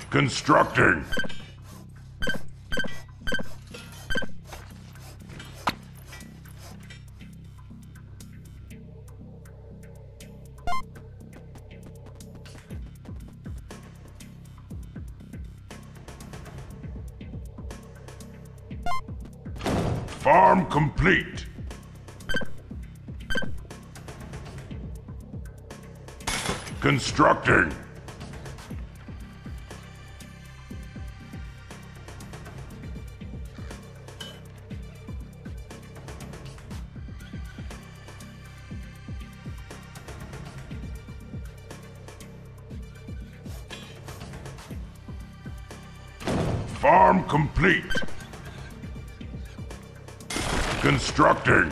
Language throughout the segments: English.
Constructing. Farm complete. Constructing. Farm complete. Constructing.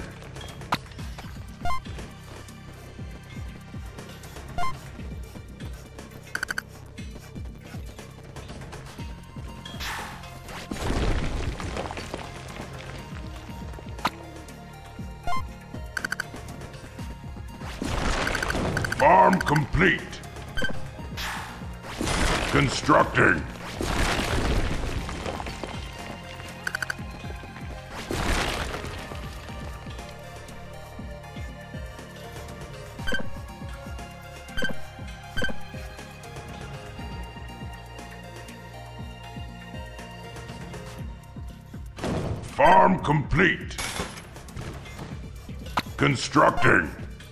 Farm complete. Constructing. Farm complete. Constructing.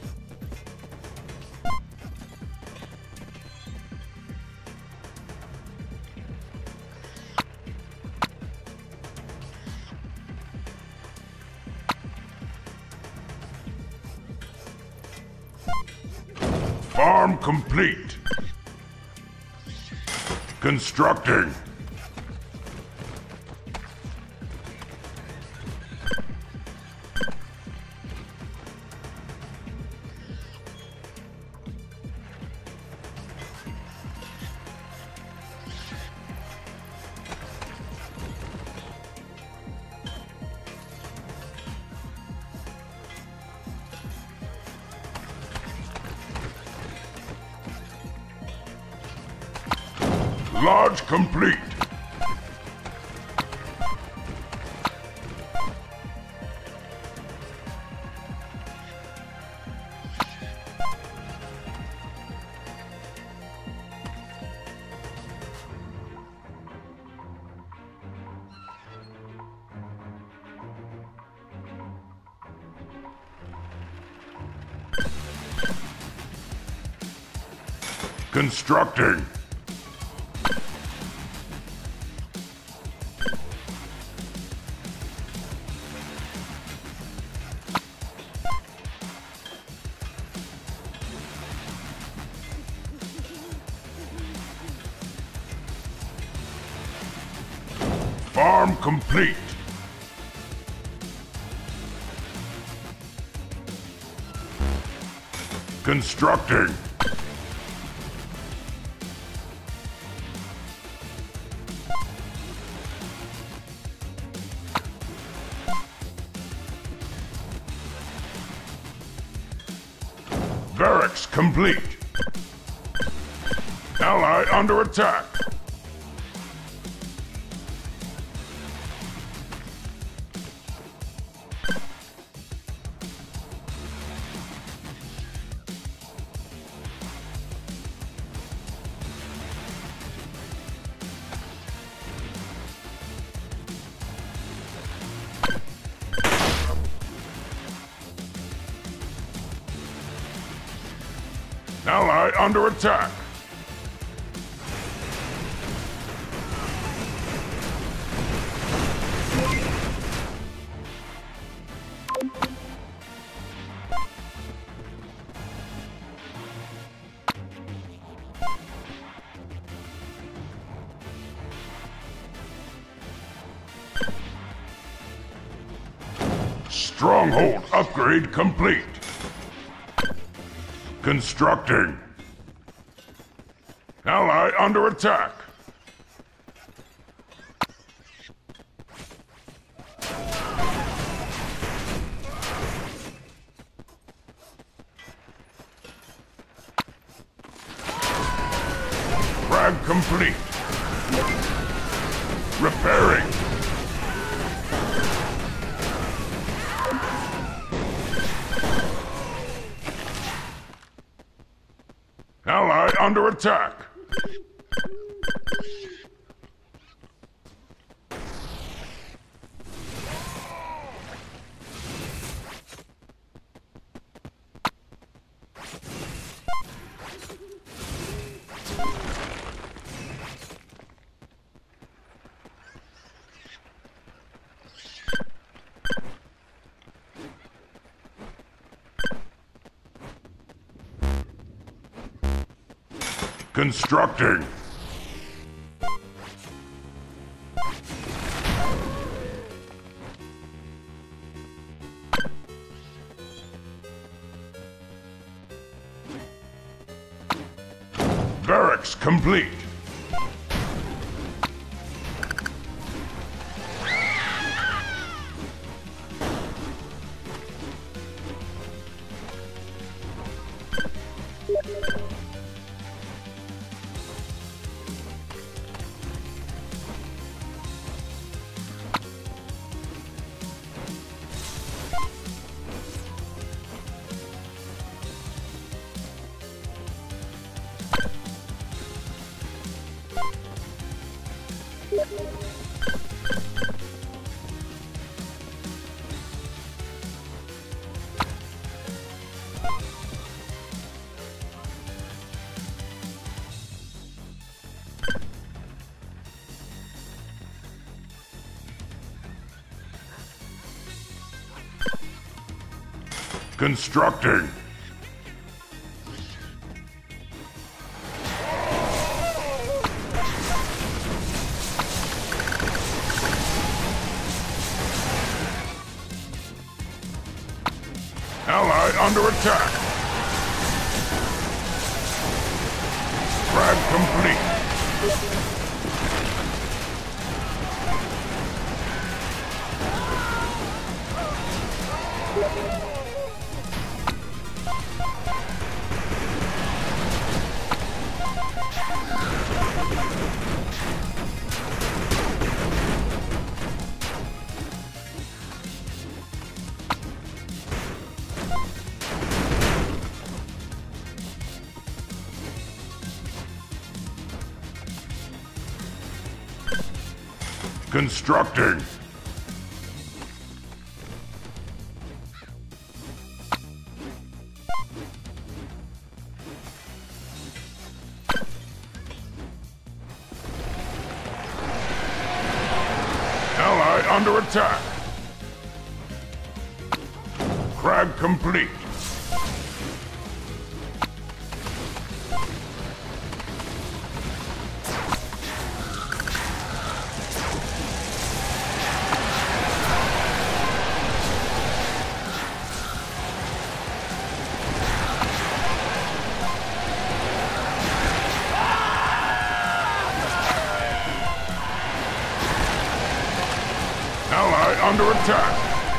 Farm complete. Constructing. Lodge complete. Constructing. Farm complete. Constructing. Barracks complete. Ally under attack. Ally under attack. Stronghold upgrade complete. Constructing. Ally under attack. Frag complete. Repairing. Ally under attack. Constructing. Barracks complete. Constructing. Ally under attack. Frag complete. Constructing. Ally under attack. Crag complete. Ally under attack.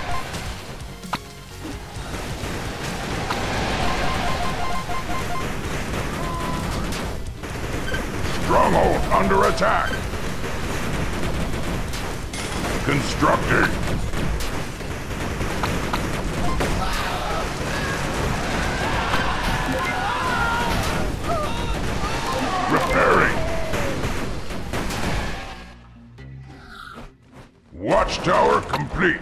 Stronghold under attack. Constructing. Repairing. Watchtower complete.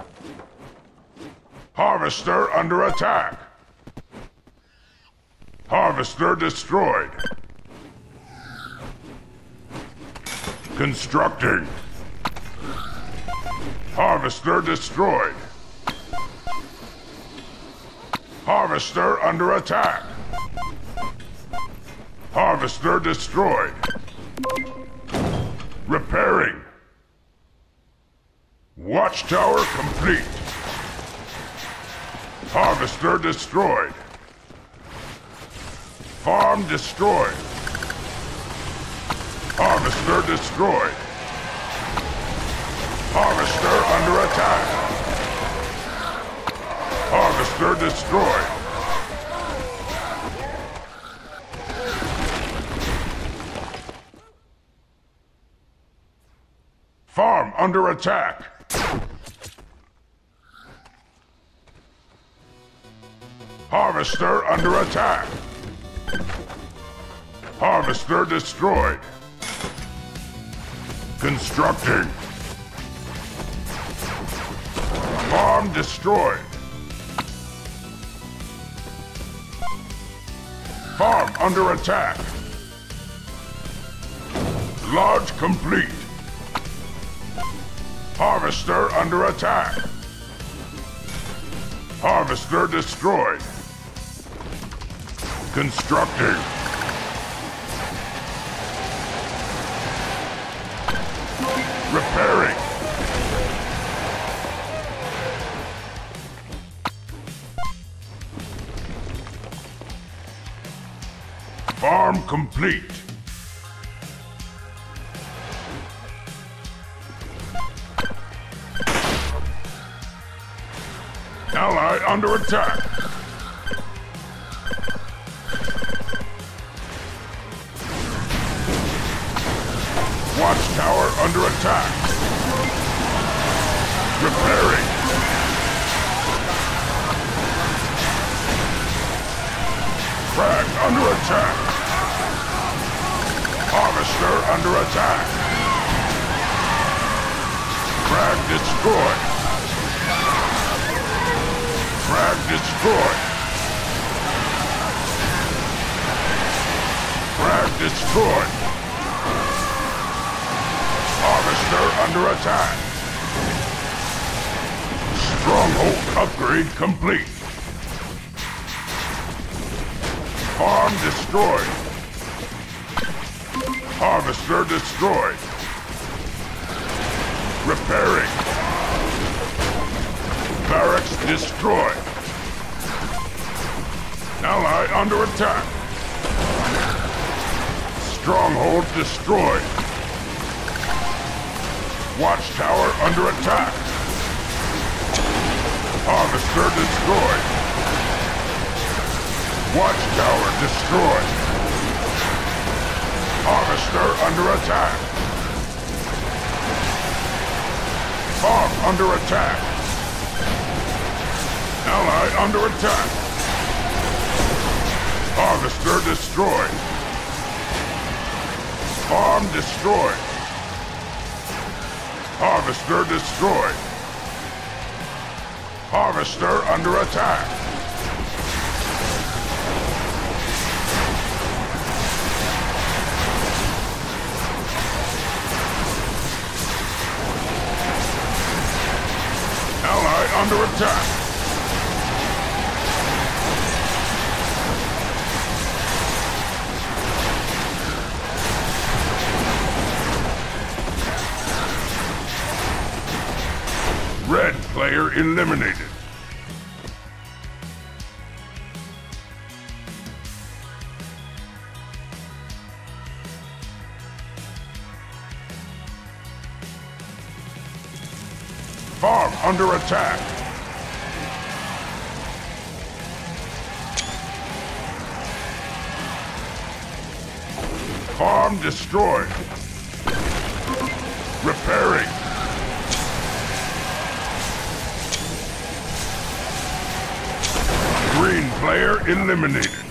Harvester under attack. Harvester destroyed. Constructing. Harvester destroyed. Harvester under attack. Harvester destroyed. Repairing. Watchtower complete. Harvester destroyed. Farm destroyed. Harvester destroyed. Harvester under attack. Harvester destroyed. under attack. Harvester under attack. Harvester destroyed. Constructing. Farm destroyed. Farm under attack. Lodge complete. Harvester under attack. Harvester destroyed. Constructing. Repairing. Farm complete. Ally under attack. Watchtower under attack. Repairing. Frag under attack. Harvester under attack. Frag destroyed. Frag destroyed. Frag destroyed. Harvester under attack. Stronghold upgrade complete. Farm destroyed. Harvester destroyed. Repairing. Barracks destroyed. Ally under attack. Stronghold destroyed. Watchtower under attack. Harvester destroyed. Watchtower destroyed. Harvester under attack. Farm under attack. Ally under attack. Harvester destroyed. Farm destroyed. Harvester destroyed. Harvester under attack. Ally under attack. Red player eliminated. Farm under attack. Farm destroyed. Repairing. Green player eliminated.